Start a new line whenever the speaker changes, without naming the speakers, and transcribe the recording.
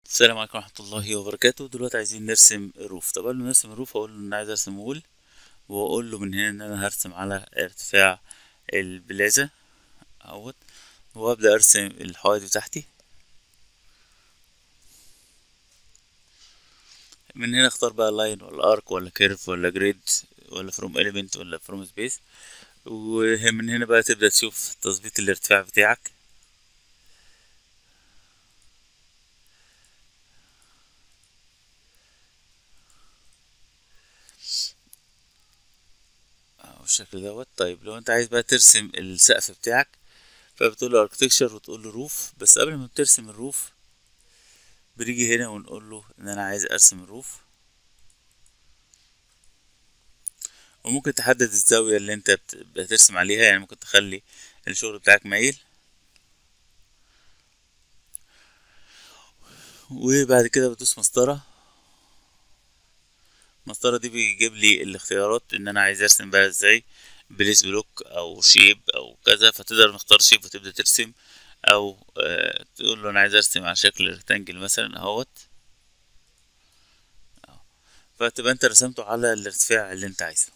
السلام عليكم ورحمة الله وبركاته. دلوقتي عايزين نرسم روف. طب قبل ما نرسم الروف اقول له ان انا عايز ارسم وول، واقول له من هنا ان انا هرسم على ارتفاع البلازا اهوت، وابدا ارسم الحوائط بتاعتي. من هنا اختار بقى لاين ولا ارك ولا كيرف ولا جريد ولا فروم اليمنت ولا فروم سبيس، ومن هنا بقى تبدا تشوف تظبيط الارتفاع بتاعك. اهو بالشكل دوت. طيب لو انت عايز بقى ترسم السقف بتاعك، فبتقول له اركتكشر وتقول له روف. بس قبل ما ترسم الروف بنيجي هنا ونقول له ان انا عايز ارسم الروف، وممكن تحدد الزاوية اللي انت بترسم عليها. يعني ممكن تخلي الشغل بتاعك مايل، وبعد كده بتدوس مسطرة. المسطرة دي بيجيب لي الاختيارات ان انا عايز ارسم بقى ازاي، بليس بلوك او شيب او كذا. فتقدر نختار شيب وتبدأ ترسم، او تقول له انا عايز ارسم على شكل ريكتانجل مثلا اهوت. فتبقى انت رسمته على الارتفاع اللي انت عايزه.